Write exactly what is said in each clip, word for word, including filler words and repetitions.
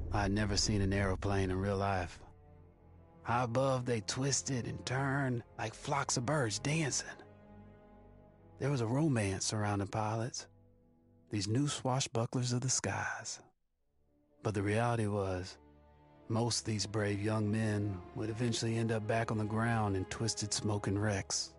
I had never seen an aeroplane in real life. High above, they twisted and turned like flocks of birds dancing. There was a romance surrounding pilots, these new swashbucklers of the skies. But the reality was, most of these brave young men would eventually end up back on the ground in twisted smoking wrecks.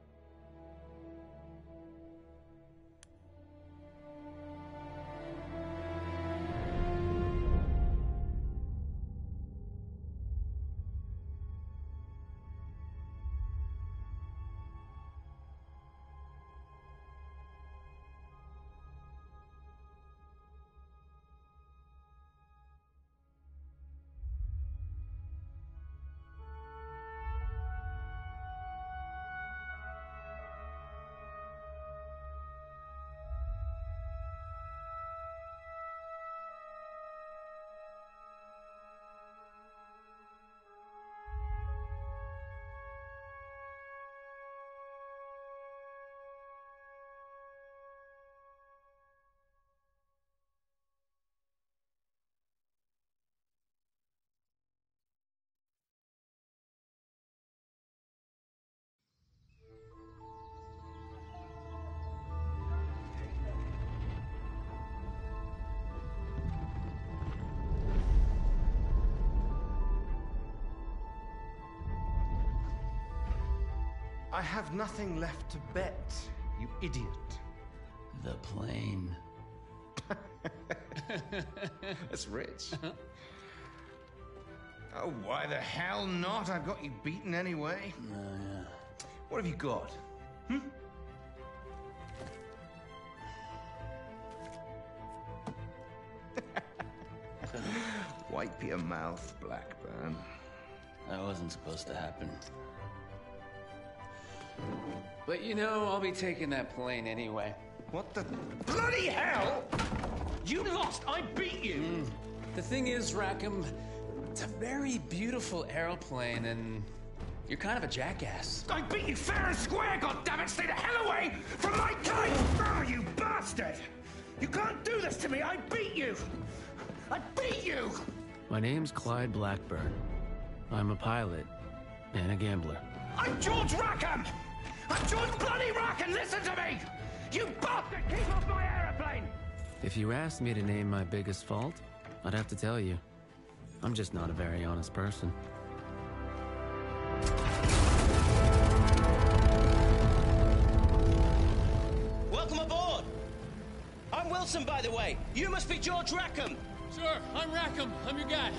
I have nothing left to bet, you idiot. The plane. That's rich. Oh, why the hell not? I've got you beaten anyway. Oh, yeah. What have you got? Hmm? Wipe your mouth, Blackburn. That wasn't supposed to happen. But you know, I'll be taking that plane anyway. What the bloody hell? You lost! I beat you! Mm. The thing is, Rackham, it's a very beautiful aeroplane, and you're kind of a jackass. I beat you fair and square, goddammit! Stay the hell away from my kite! Oh, you bastard! You can't do this to me! I beat you! I beat you! My name's Clyde Blackburn. I'm a pilot and a gambler. I'm George Rackham! I'm George bloody Rackham! Listen to me! You bastard! Keep off my aeroplane! If you asked me to name my biggest fault, I'd have to tell you. I'm just not a very honest person. Welcome aboard! I'm Wilson, by the way. You must be George Rackham. Sure, I'm Rackham. I'm your guy.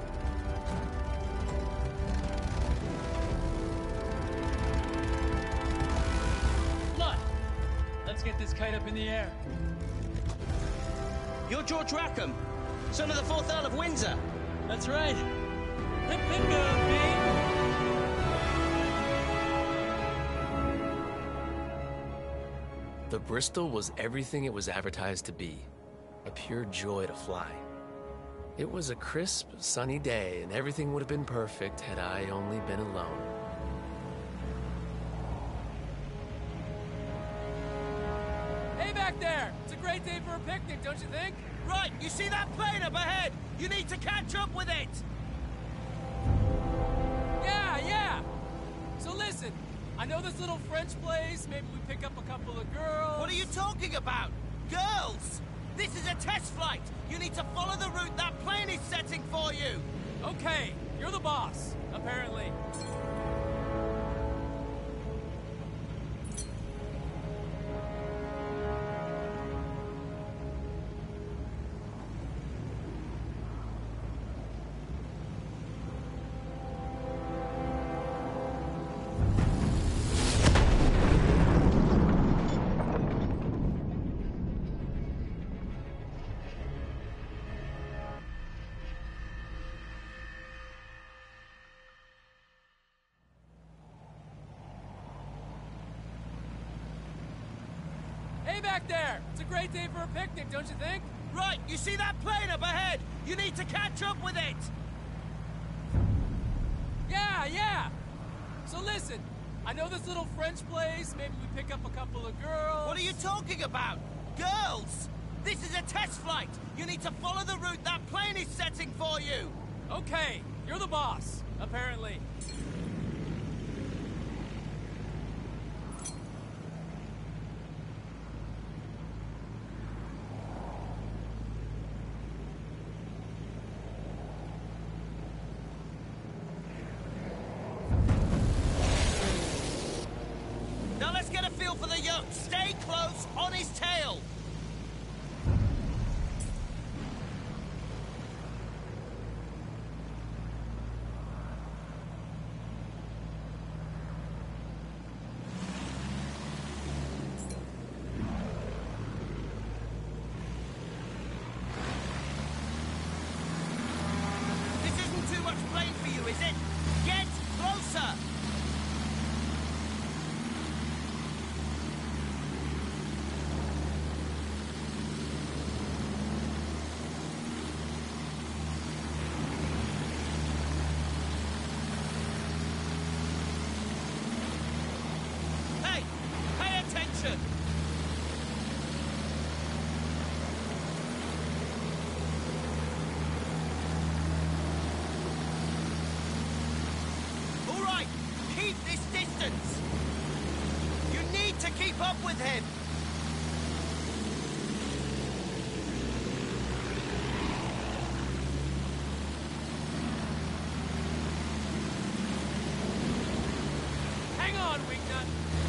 Let's get this kite up in the air. You're George Rackham, son of the fourth Earl of Windsor. That's right. Hip hip go, The Bristol was everything it was advertised to be. A pure joy to fly. It was a crisp, sunny day, and everything would have been perfect had I only been alone. Back there! It's a great day for a picnic, don't you think? Right, you see that plane up ahead? You need to catch up with it! Yeah, yeah! So listen, I know this little French place, maybe we pick up a couple of girls... What are you talking about? Girls! This is a test flight! You need to follow the route that plane is setting for you! Okay, you're the boss, apparently. Back there! It's a great day for a picnic, don't you think? Right, you see that plane up ahead? You need to catch up with it! Yeah, yeah! So listen, I know this little French place, maybe we pick up a couple of girls... What are you talking about? Girls! This is a test flight! You need to follow the route that plane is setting for you! Okay, you're the boss, apparently. Now let's get a feel for the yoke. Stay close, on his tail. This isn't too much blame for you, is it? Get closer! Hey, pay attention! All right, keep this distance. You need to keep up with him. Hang on, Wingnut.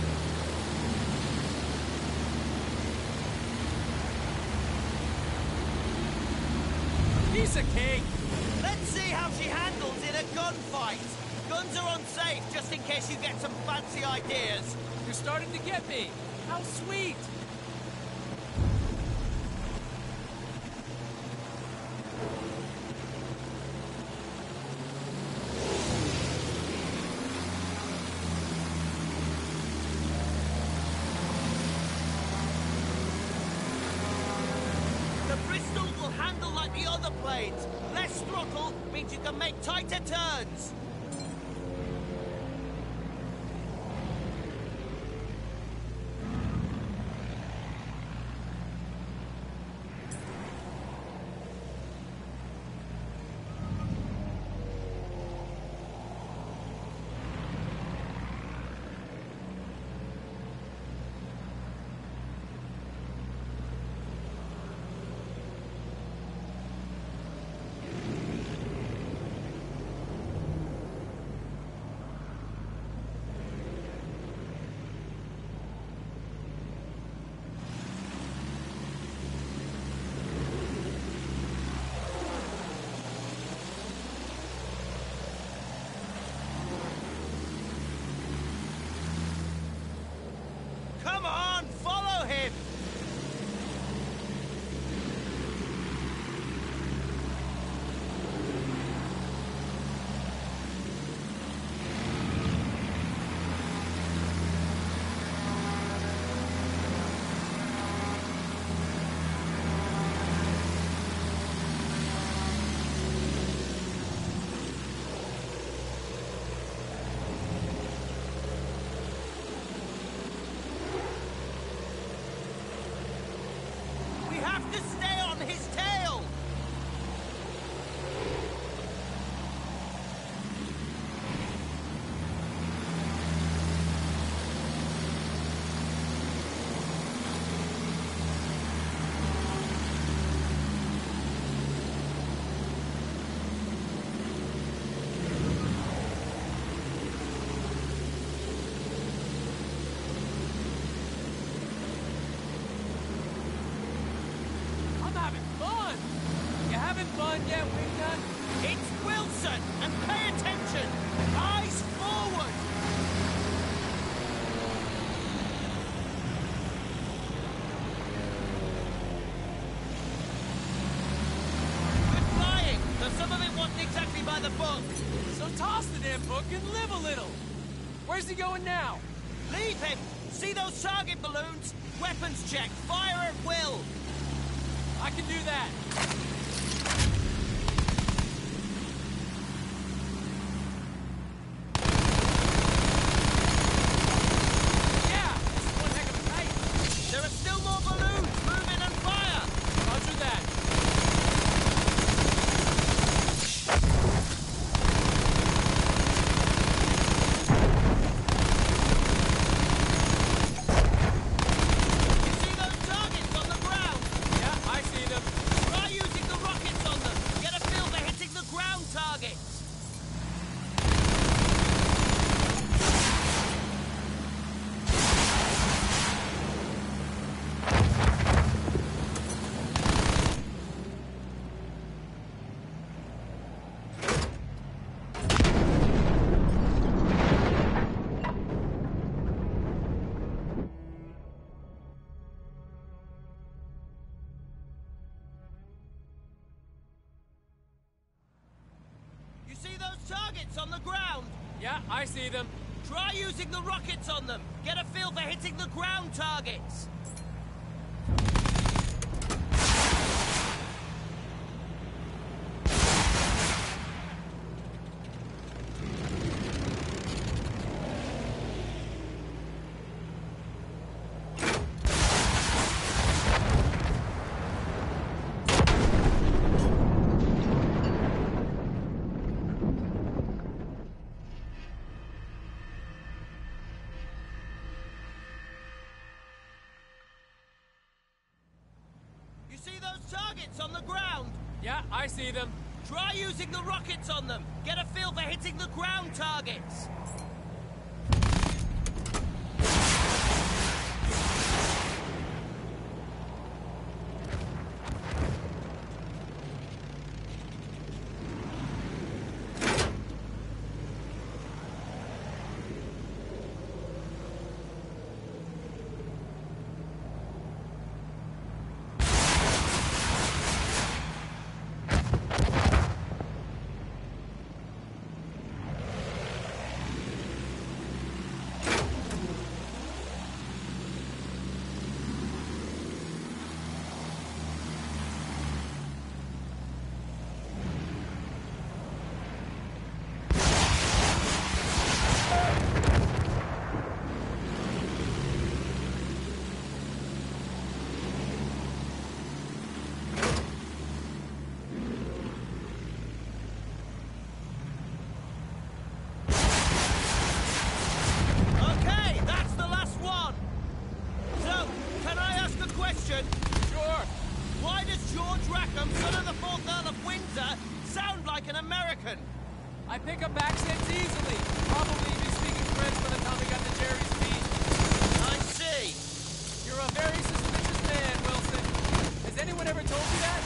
Piece of cake. Let's see how she handles in a gunfight. Guns are unsafe, just in case you get some fancy ideas. You're starting to get me. How sweet. The Bristol will handle like the other planes. Less throttle means you can make tighter turns. Come on, follow him! We have to stay on his tail! I'm having fun. You having fun yet, Wingnut? It's Wilson, and pay attention! Eyes forward! Good flying, though some of it wasn't exactly by the book. So toss the damn book and live a little. Where's he going now? Leave him! See those target balloons? Weapons check, fire at will! I can do that. Yeah, this is one heck of a night. There are still more balloons! Move in and fire! Roger that. targets on the ground. Yeah, I see them. Try using the rockets on them. Get a feel for hitting the ground targets. See those targets on the ground? Yeah, I see them. Try using the rockets on them. Get a feel for hitting the ground targets. Sure. Why does George Rackham, son of the fourth Earl of Windsor, sound like an American? I pick up accents easily. Probably be speaking French by the time we got to Jerry's feet. I see. You're a very suspicious man, Wilson. Has anyone ever told you that?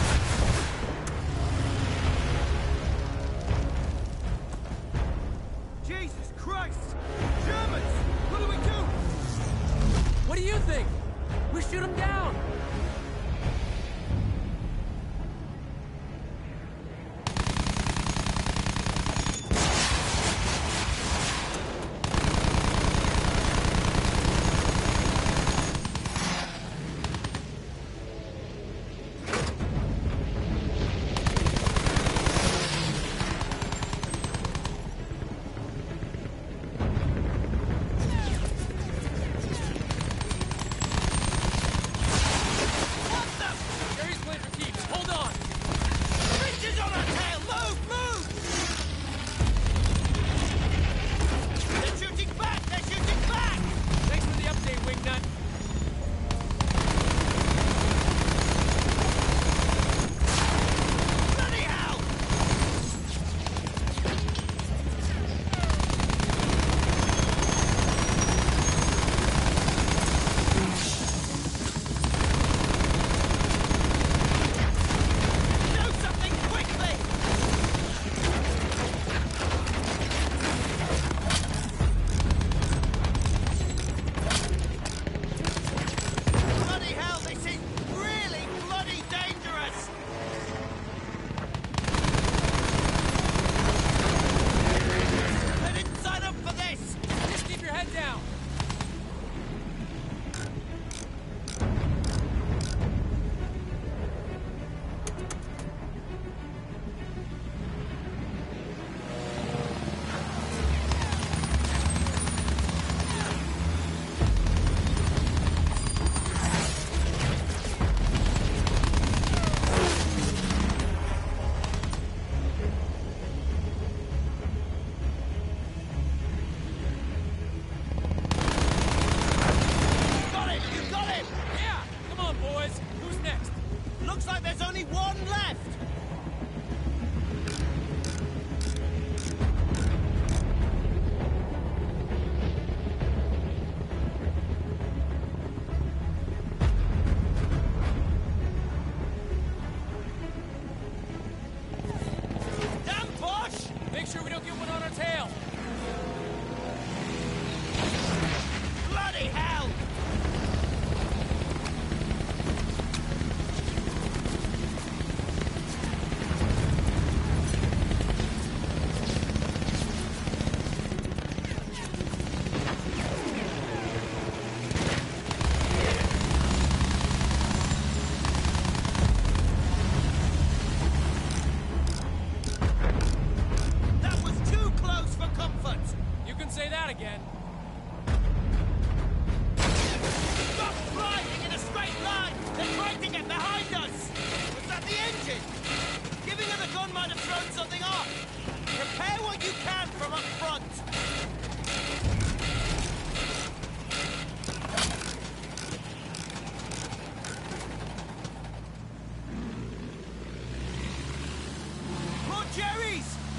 Jesus Christ! Germans! What do we do? What do you think? We shoot them down!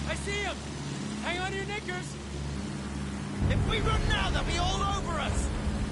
I see him! Hang on to your knickers! If we run now, they'll be all over us!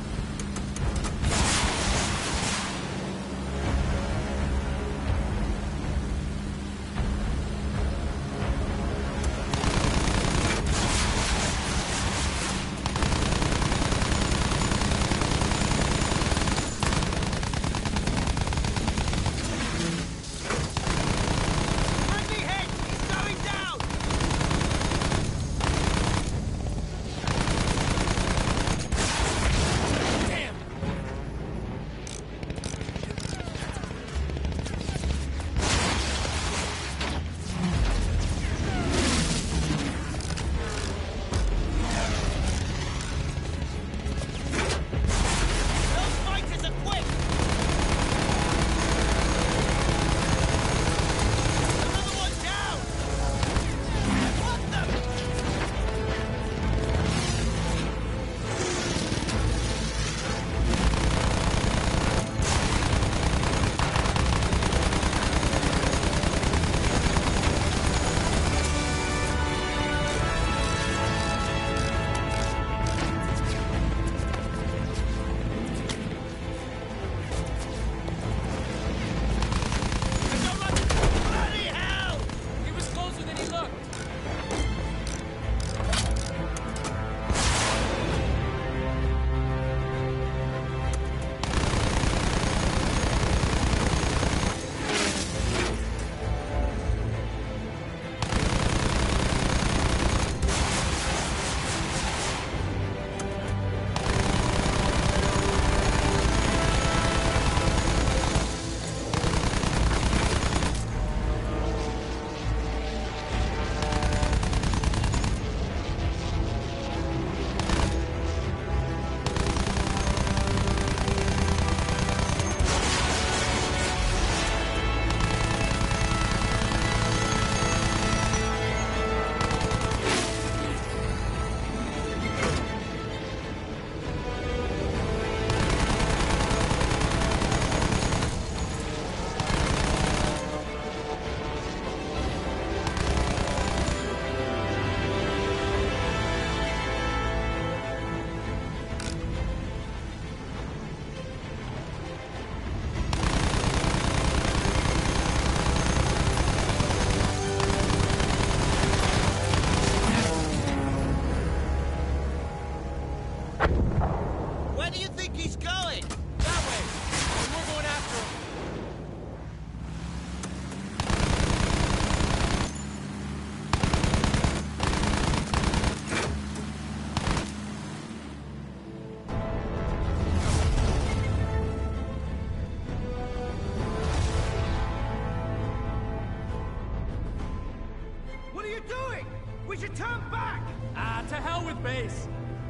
We should turn back! Ah, to hell with base!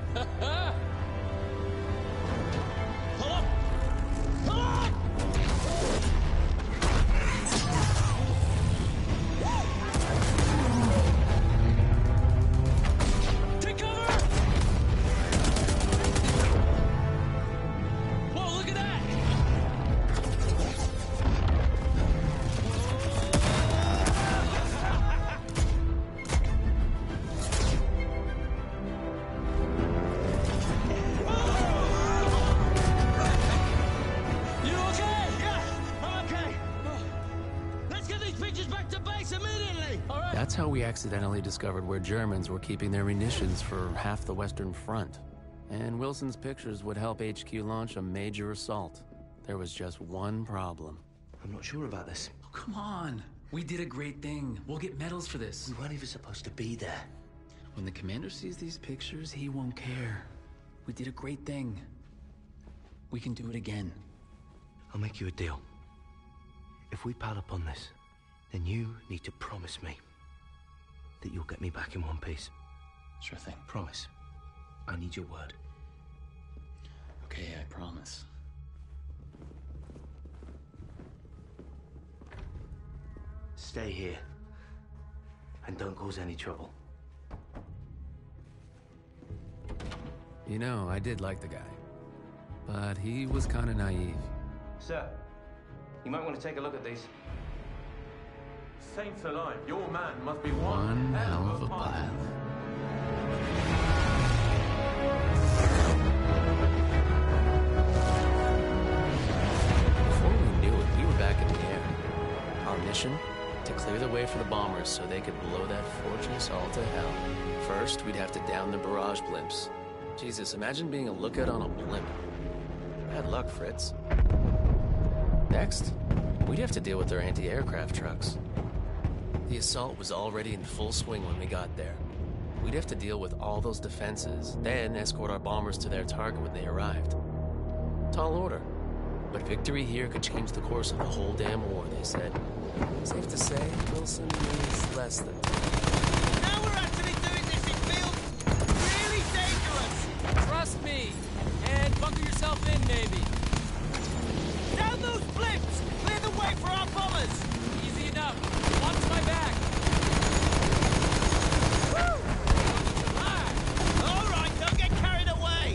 Pull up! Pull up! Take cover! Whoa, look at that! That's how we accidentally discovered where Germans were keeping their munitions for half the Western Front. And Wilson's pictures would help H Q launch a major assault. There was just one problem. I'm not sure about this. Oh, come on. We did a great thing. We'll get medals for this. We weren't even supposed to be there. When the commander sees these pictures, he won't care. We did a great thing. We can do it again. I'll make you a deal. If we pile up on this, then you need to promise me that you'll get me back in one piece. Sure thing. Promise. I need your word. Okay, I promise. Stay here. And don't cause any trouble. You know, I did like the guy. But he was kind of naive. Sir, you might want to take a look at these. Saints alive, your man must be One one, hell of a pilot. Before we knew it, we were back in the air. Our mission? To clear the way for the bombers so they could blow that fortress all to hell. First, we'd have to down the barrage blimps. Jesus, imagine being a lookout on a blimp. Bad luck, Fritz. Next, we'd have to deal with their anti-aircraft trucks. The assault was already in full swing when we got there. We'd have to deal with all those defenses, then escort our bombers to their target when they arrived. Tall order. But victory here could change the course of the whole damn war, they said. Safe to say, Wilson is less than. Now we're actually doing this, it feels really dangerous! Trust me! And bunker yourself in, maybe. Down those blimps! Clear the way for our bombers! Easy enough. Watch my back. Woo! Alive. All right, don't get carried away!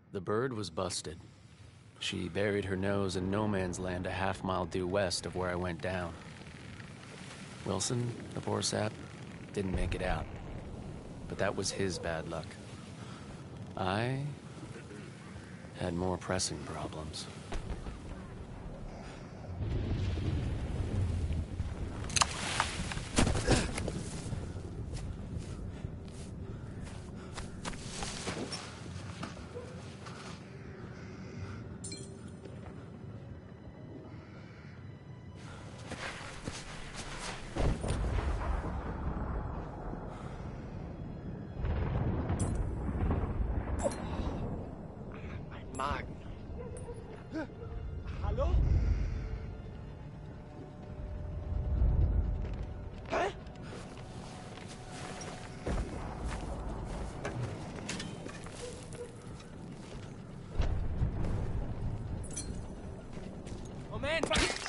The bird was busted. She buried her nose in no man's land a half mile due west of where I went down. Wilson, the poor sap, didn't make it out. But that was his bad luck. I had more pressing problems. Magen. Hallo? Hä? Moment!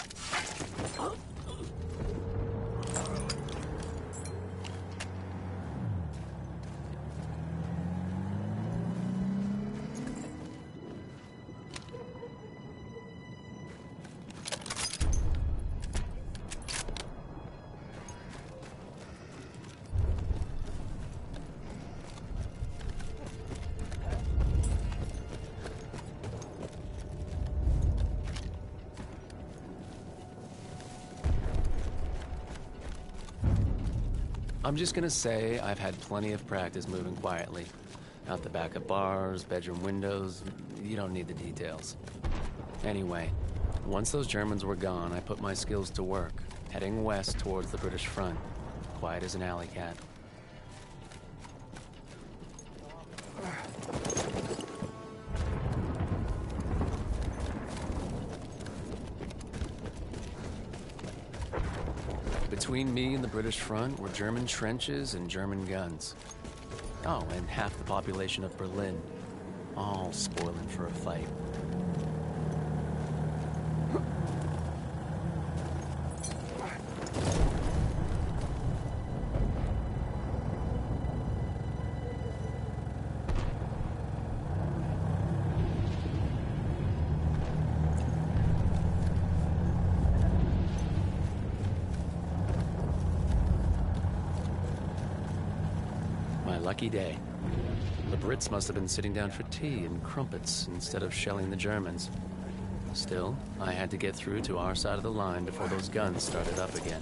I'm just gonna say I've had plenty of practice moving quietly. Out the back of bars, bedroom windows, you don't need the details. Anyway, once those Germans were gone, I put my skills to work, heading west towards the British front, quiet as an alley cat. Between me and the British front were German trenches and German guns. Oh, and half the population of Berlin, all spoiling for a fight. Lucky day. The Brits must have been sitting down for tea and crumpets instead of shelling the Germans. Still, I had to get through to our side of the line before those guns started up again.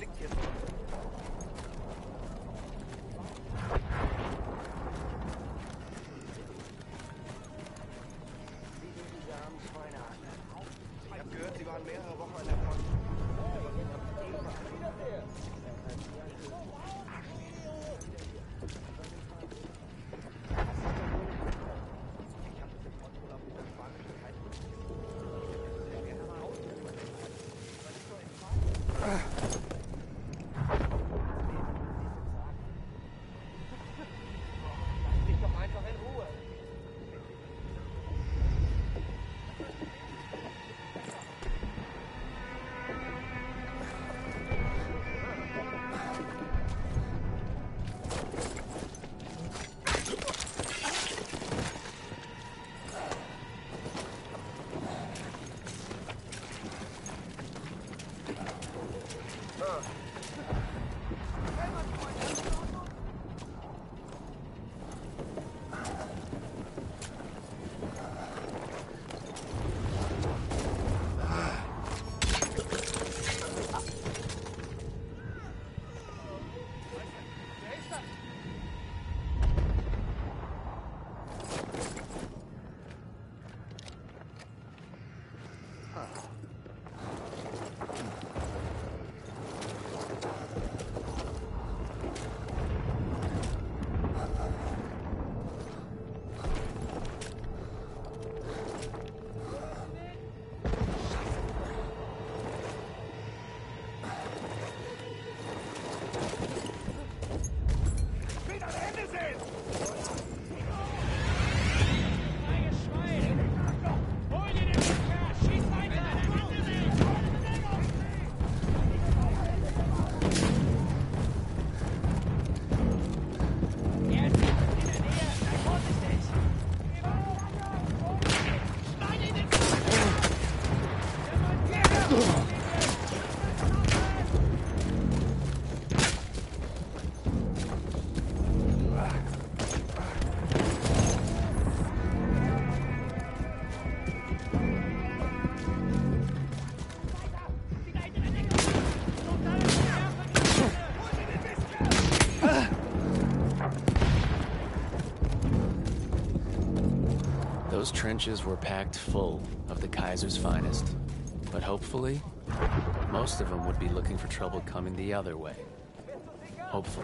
Those trenches were packed full of the Kaiser's finest. But hopefully, most of them would be looking for trouble coming the other way. Hopefully.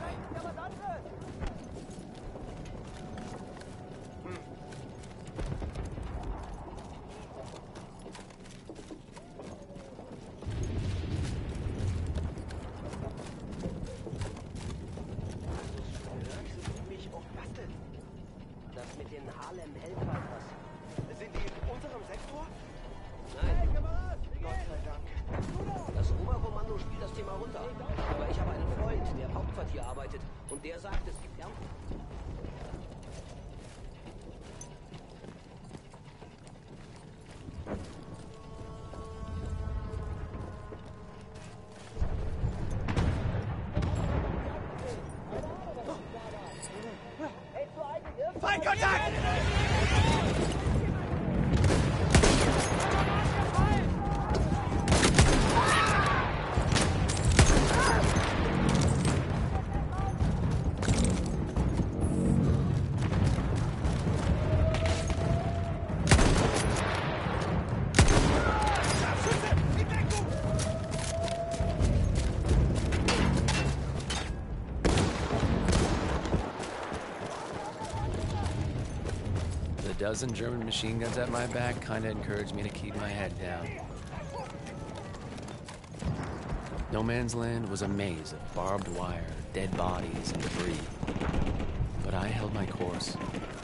A dozen German machine guns at my back kinda encouraged me to keep my head down. No Man's Land was a maze of barbed wire, dead bodies, and debris. But I held my course.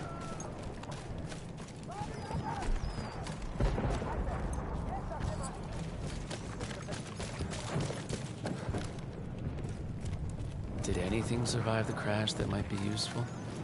Did anything survive the crash that might be useful?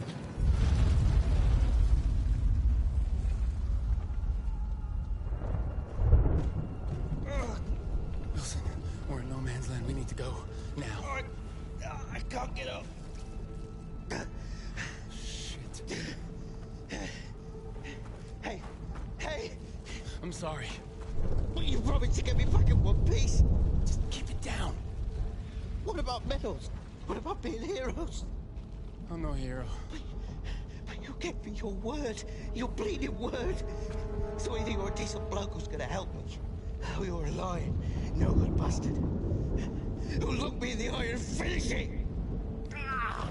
I'm no hero. But, but you gave me your word. Your bleeding word. So either you're a decent bloke who's gonna help me, or you're a lying, no good bastard who'll look me in the eye and finish it. Ah!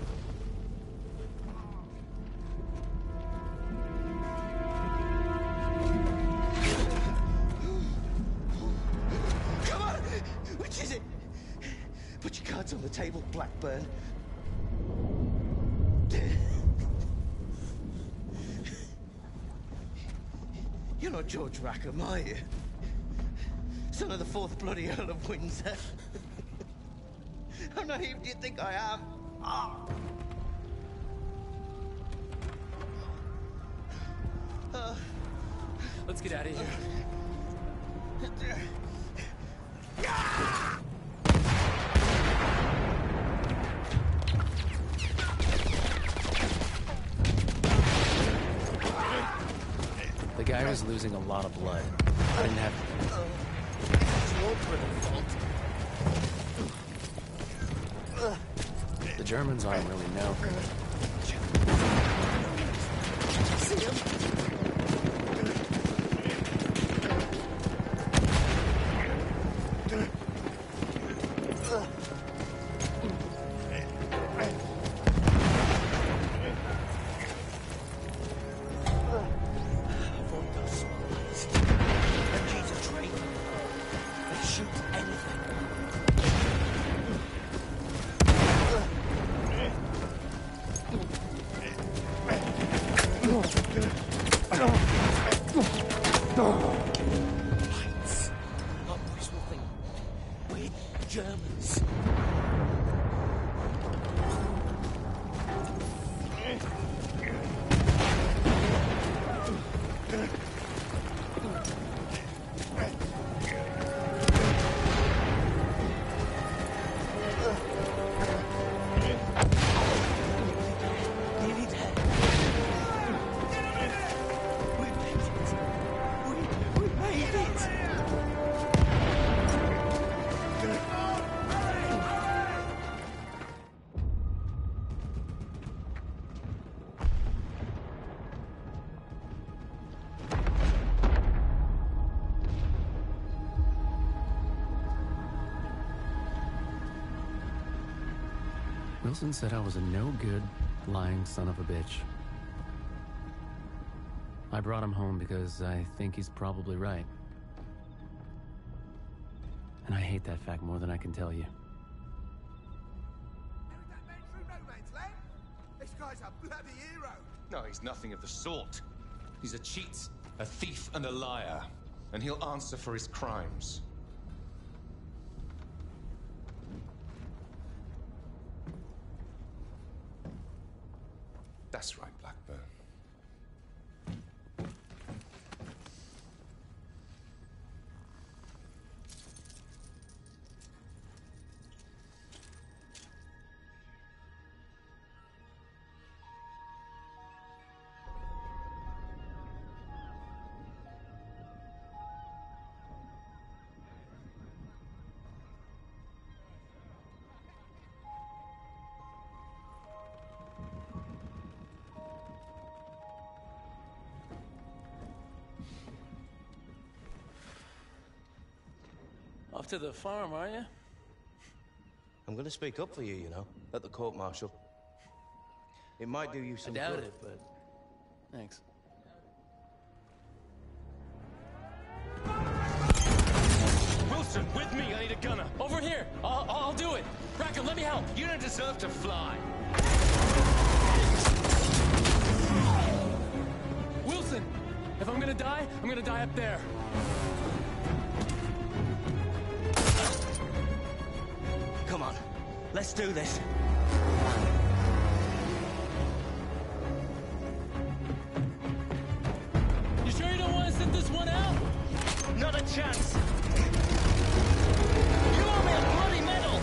Come on! Which is it? Put your cards on the table, Blackburn. You're not George Rackham, are you? Son of the fourth bloody Earl of Windsor. How naive do you think I am? Oh. Uh. Let's get out of here. Ah! The guy was losing a lot of blood. I didn't have... The Germans aren't really known. See him? We Wilson said I was a no-good, lying son of a bitch. I brought him home because I think he's probably right. And I hate that fact more than I can tell you. That man through no man's land? This guy's a bloody hero. No, he's nothing of the sort. He's a cheat, a thief, and a liar. And he'll answer for his crimes. That's right, Blackburn. Off to the farm, are you? I'm gonna speak up for you, you know, at the court-martial. It might do you some I doubt good. it, but thanks. Wilson, with me, I need a gunner. Over here! I'll, I'll do it! Rackham, let me help! You don't deserve to fly. Wilson! If I'm gonna die, I'm gonna die up there. Come on, let's do this. You sure you don't want to sit this one out? Not a chance. You owe me a bloody medal!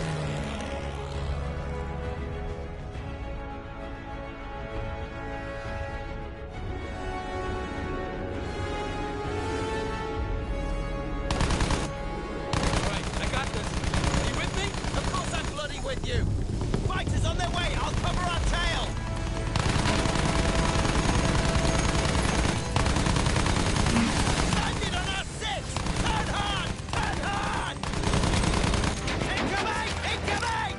Right, I got this. Are you with me? Of course I'm bloody with you! Fighters on their way! I'll cover our tail! Landed on our six! Turn hard! Turn hard! Incoming! Incoming!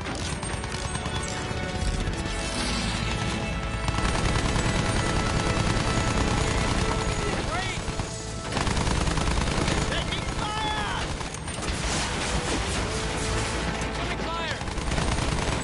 Great! Taking fire! Coming fire!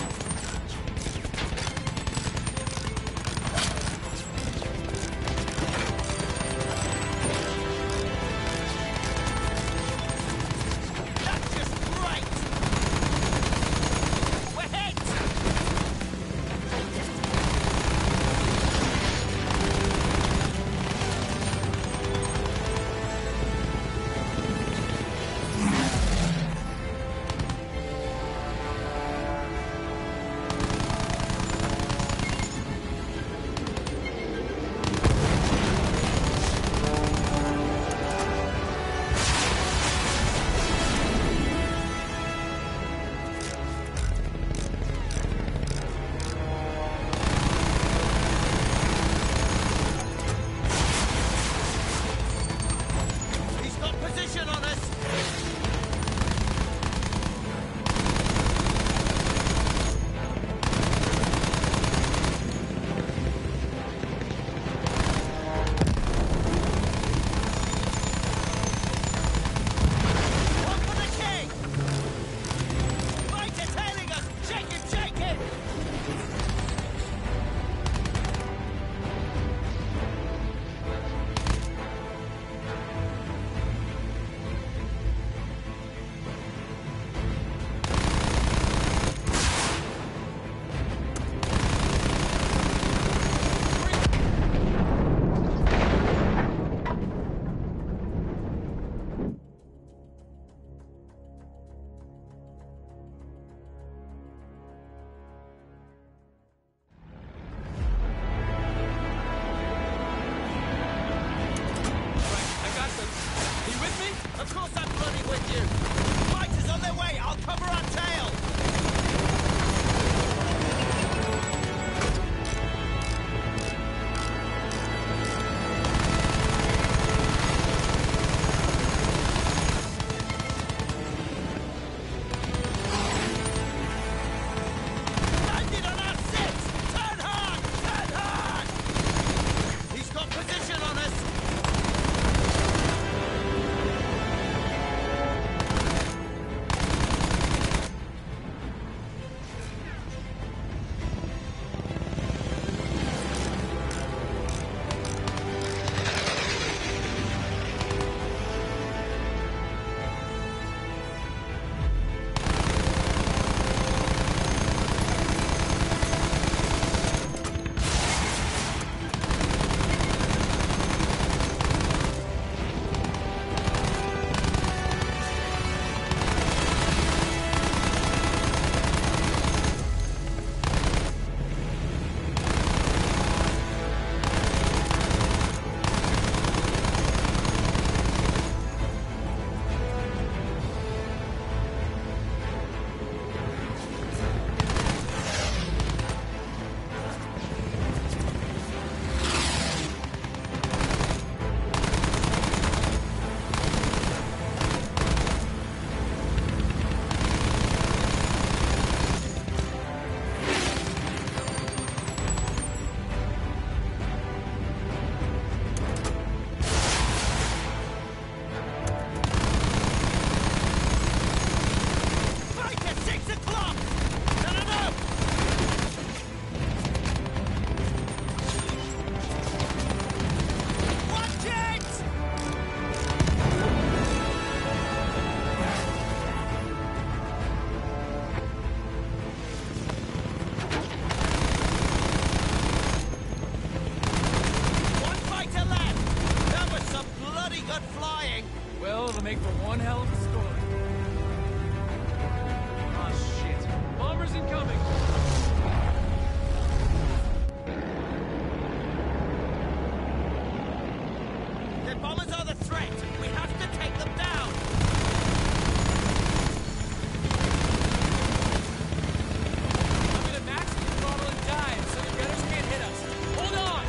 threat. We have to take them down. I'm gonna max the throttle and dive so the gunners can't hit us. Hold on!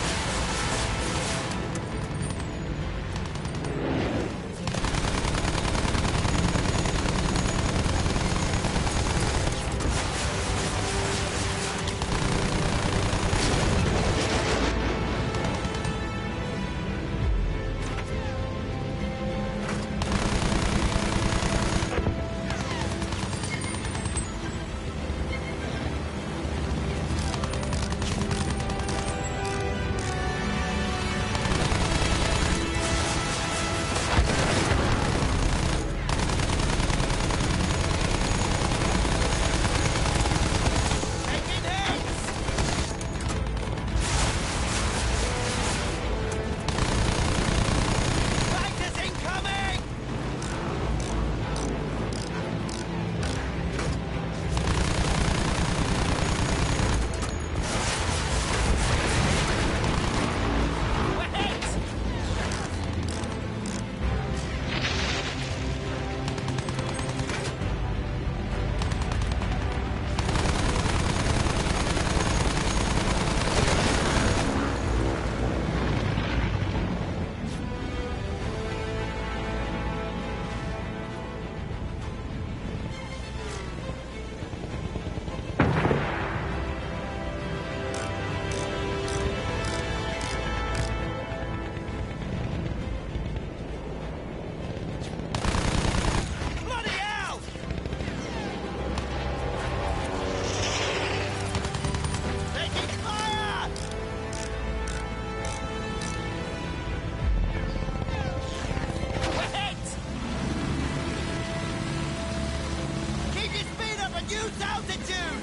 Use altitude!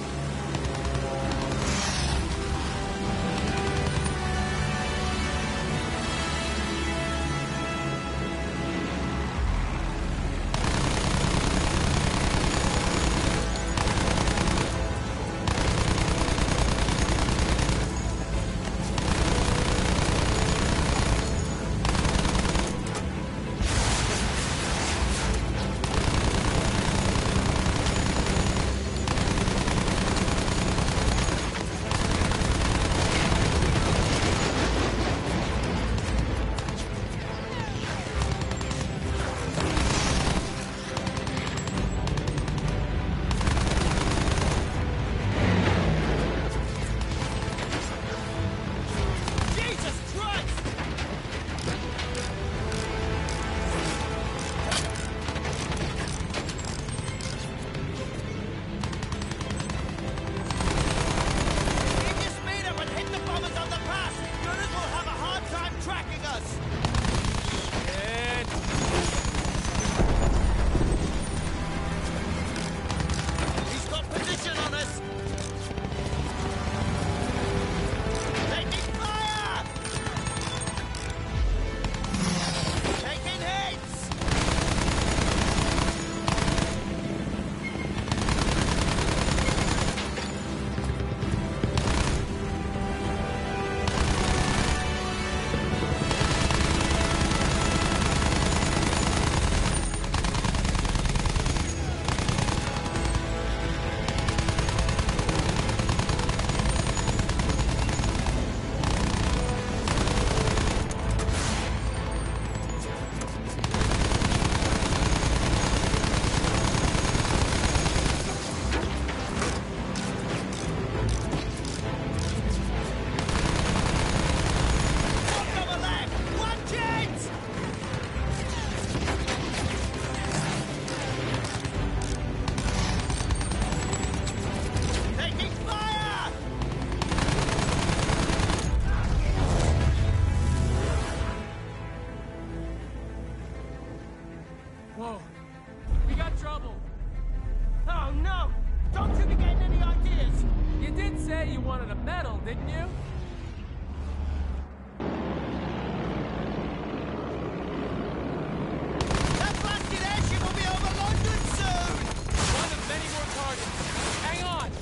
Whoa. We got trouble. Oh, no! Don't you be getting any ideas! You did say you wanted a medal, didn't you? That blasted airship will be over London soon! One of many more targets. Hang on!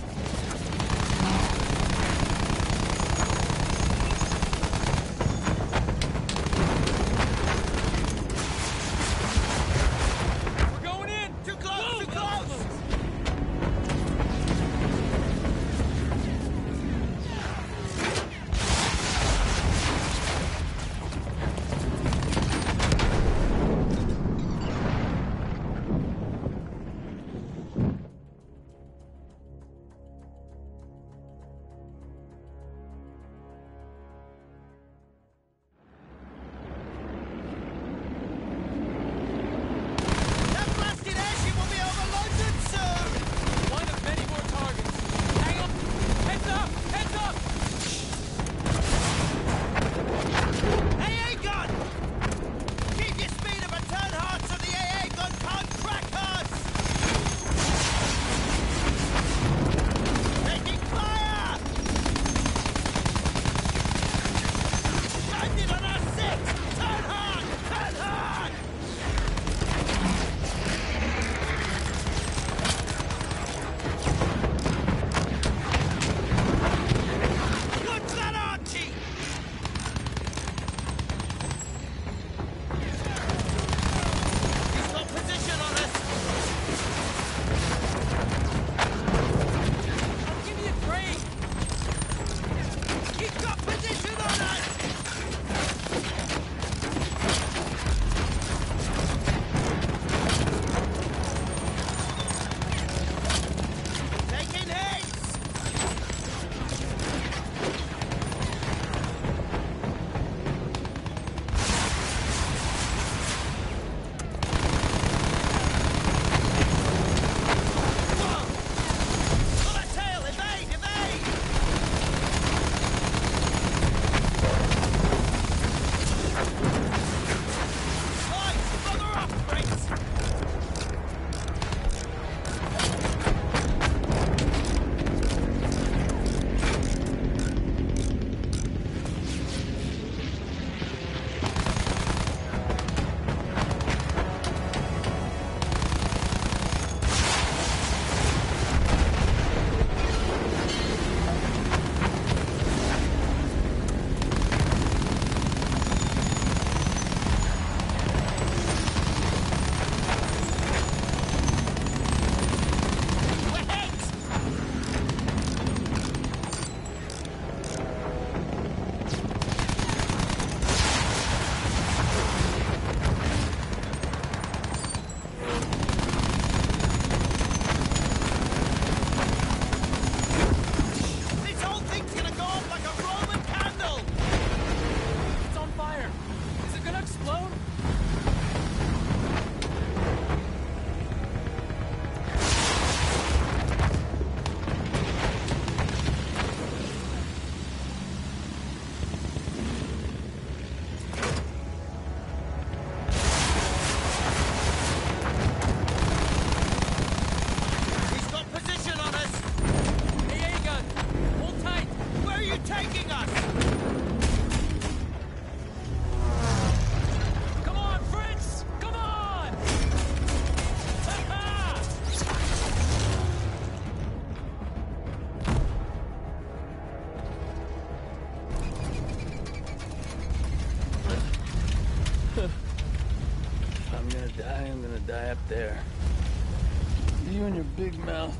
die up there. You and your big mouth.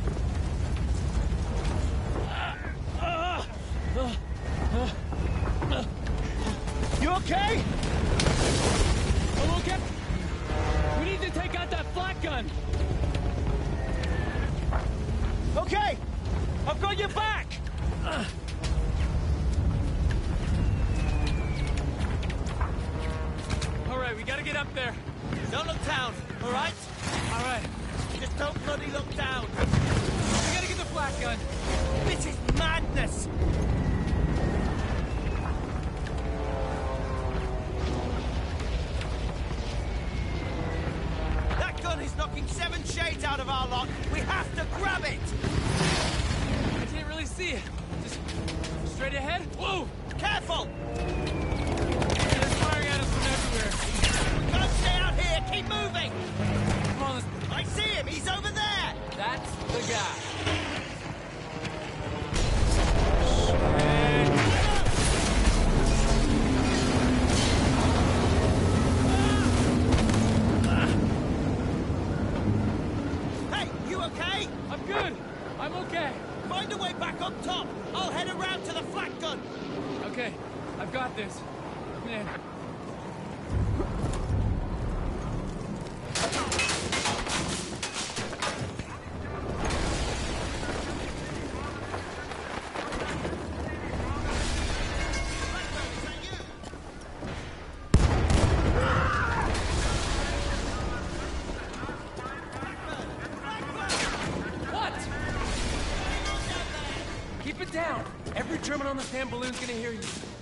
You okay? I'm okay. We need to take out that flak gun. Okay, I've got your back. All right, we gotta get up there. Don't look down, all right? All right. Just don't bloody look down. We gotta get the flak gun. This is madness. That gun is knocking seven shades out of our lot. We have to grab it. I can't really see it. Just straight ahead. Whoa! Careful! They're firing at us from everywhere. We can't stay out here. Keep moving. Come on, let's... I see him. He's over there. That's the guy. Hey, you okay? I'm good. I'm okay. Find a way back up top. I'll head around to the flak gun. Okay, I've got this. Man. Keep it down. Every German on this damn balloon's gonna hear you.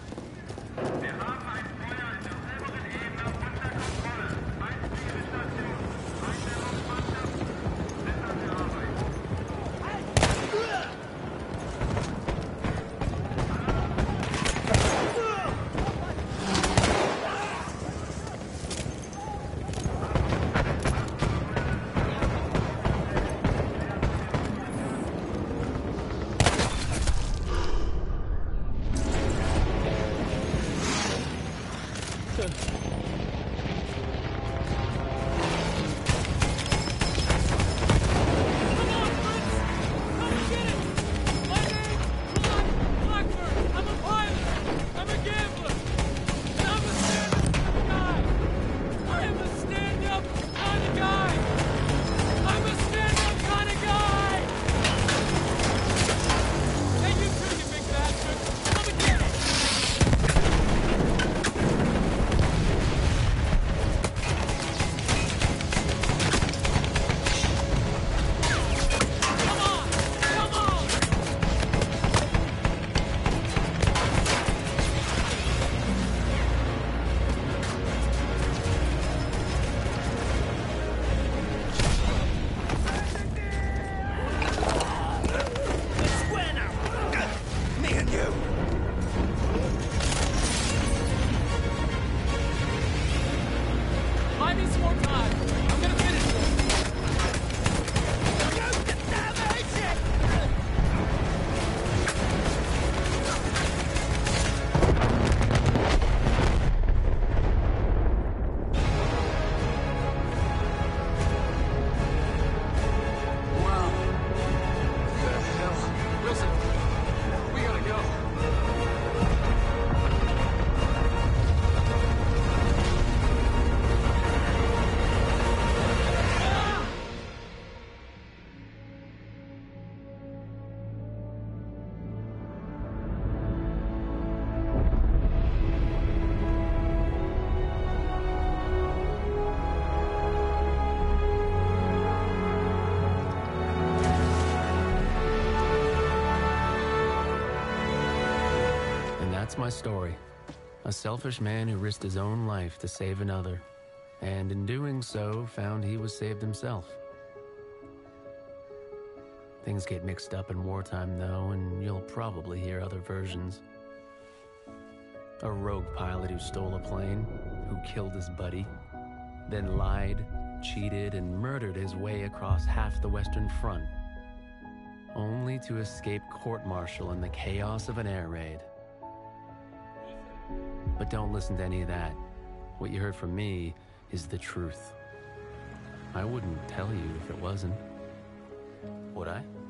That's my story. A selfish man who risked his own life to save another, and in doing so, found he was saved himself. Things get mixed up in wartime, though, and you'll probably hear other versions. A rogue pilot who stole a plane, who killed his buddy, then lied, cheated, and murdered his way across half the Western Front, only to escape court-martial in the chaos of an air raid. But don't listen to any of that. What you heard from me is the truth. I wouldn't tell you if it wasn't. Would I?